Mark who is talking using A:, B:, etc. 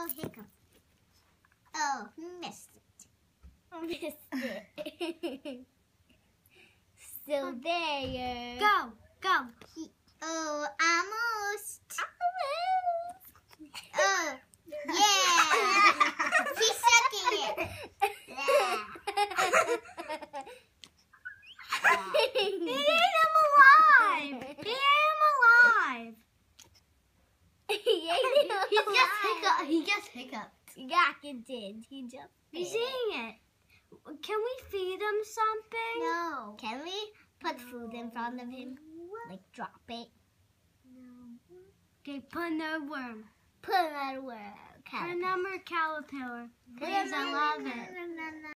A: Oh, hiccup. Oh, missed it.
B: Missed it. Still there.
A: Go. Oh, almost. Oh, yeah. He's sucking it. He ate him alive. He just hiccuped.
B: Yeah, he did. He just
A: He's eating it. Can we feed him something? No.
B: Can we put food in front of him? Like drop it?
A: No. Okay, put another worm.
B: Put another word.
A: Put another caterpillar. Please, I love it.